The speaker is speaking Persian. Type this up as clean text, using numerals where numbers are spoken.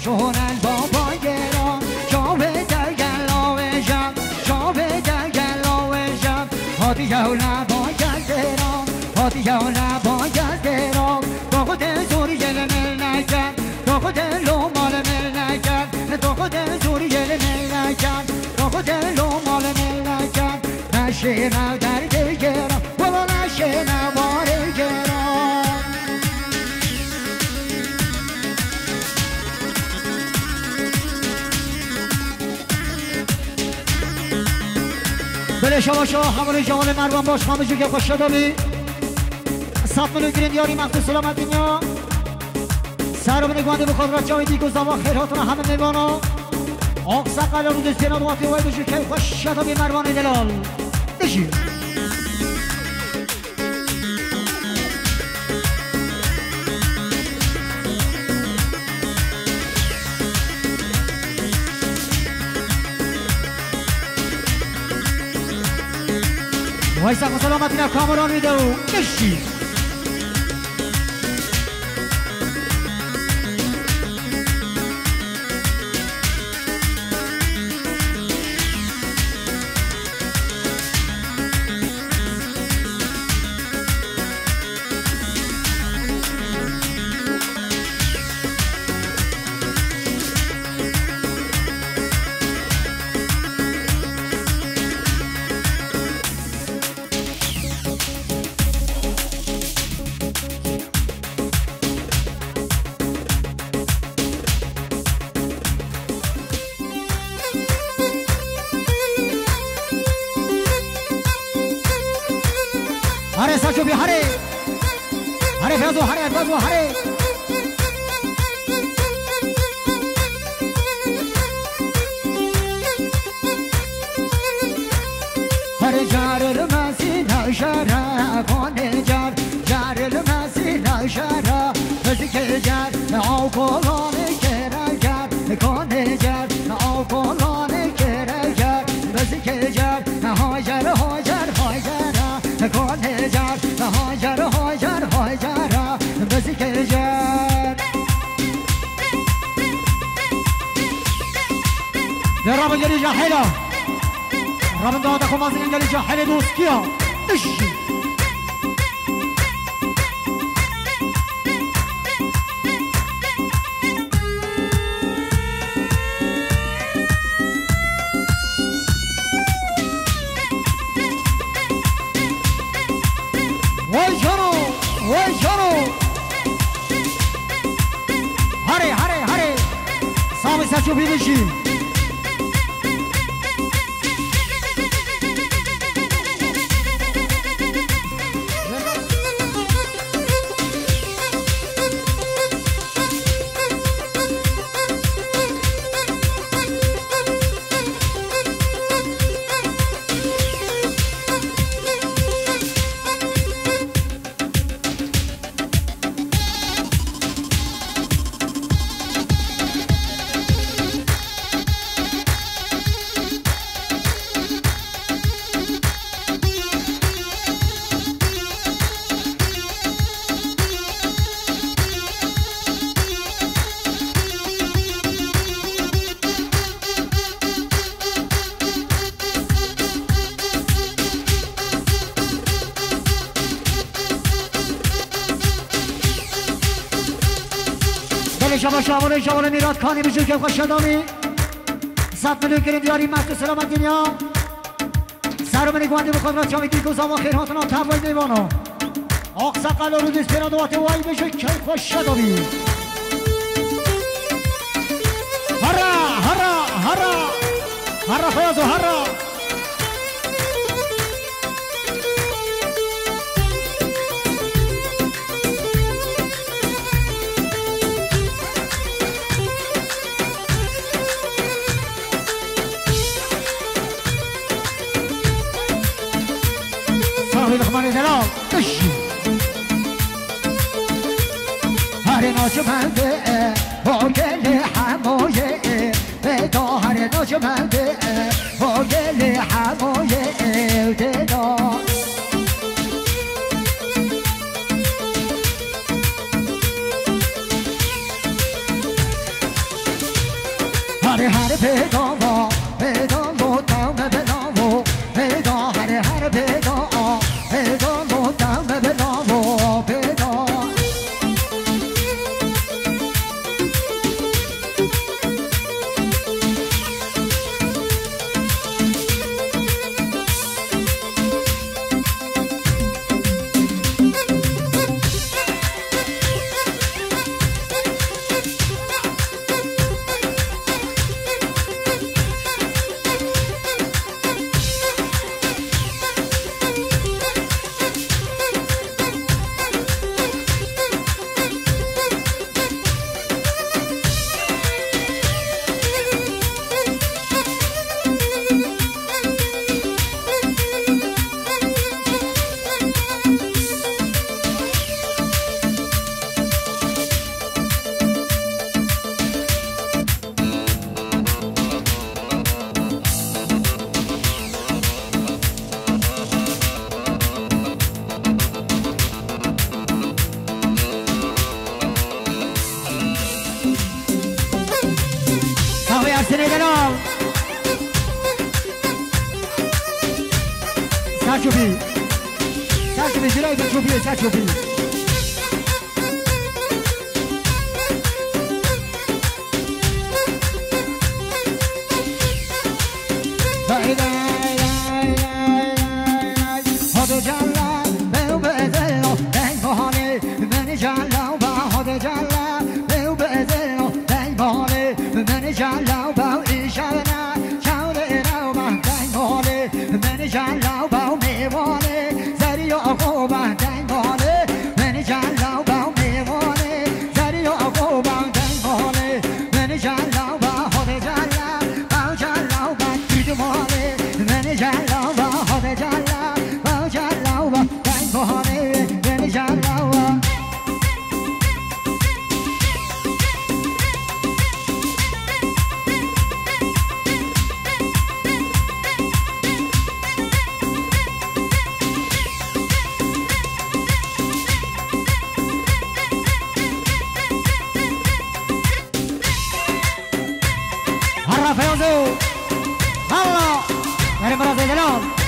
شون البابا گرام شابه در گلاوشم شابه در گلاوشم هادی جولا باید درام هادی جولا باید درام تو خود زوری گل مل نکرد تو خود لو مال مل نکرد تو خود زوری گل مل نکرد تو خود لو مال مل نکرد نشینم در دل گرام بابا نشینم بار گرام بله شما همون جوان مروان باش خامه جو که خوش شدامی صف ملو گرین یاری مقدس سلامت دنیا سر و بنگوانده بخواد را جای دیگو زوا خیراتون همه میوانا آق سقل رو دستین آدواتی وای بشو که خوش شدامی مروان دلال بشی وای سقل سلامتی را کامران میده و بشی هره ساچو بی هره هره فیازو هره ادوازو هره هره جار المسی نشره کنه جار المسی نشره بزی که جار او کلانه کره جار کنه جار او کلانه کره جار بزی که جار هاجر هاجر هاجر کنه جار هاجر هاجر هاجر بزی که جار در رابط جلی جاحله رابط داده خمازین جلی جاحله دوست کیا اشی وای جانو هره سامی سچو بیدشی شامل میراد کانی بجور که خوش شدامی صد ملیون گرین دیاری مقدس سلامت دنیا سر و منی گوانده بخواد را چامی دیگو زمان خیرهاتنا تبوی دیوانا آق سقل رو دیست پیرا دوات وای بجور که خوش شدامی هرا فیازو هرا لقمان دلال بشی هر ناچ منده با گل حمایه تا هر ناچ منده با گل حمایه دلال هر هر پیدا پیدا مدام بنامو پیدا هر پیدا پیدا مدام بنامو پیدا سنگرام سرچوبی سرچوبی جلوی بچوبی سرچوبی هاد جلا به بزلو دنگ بهانه من جلا با هاد جلا به بزلو دنگ بهانه من جلا با ایشانا چاله رو با دنگ بهانه من جلا با میوانه زری آقا با دنگ بهانه من جلا با میوانه زری آقا با دنگ بهانه من جلا با هاد جلا با جلا با دیدمانه من جلا با هاد جلا با جلا با دنگ بهانه من جلا Rafael, Allah, dari Brazil,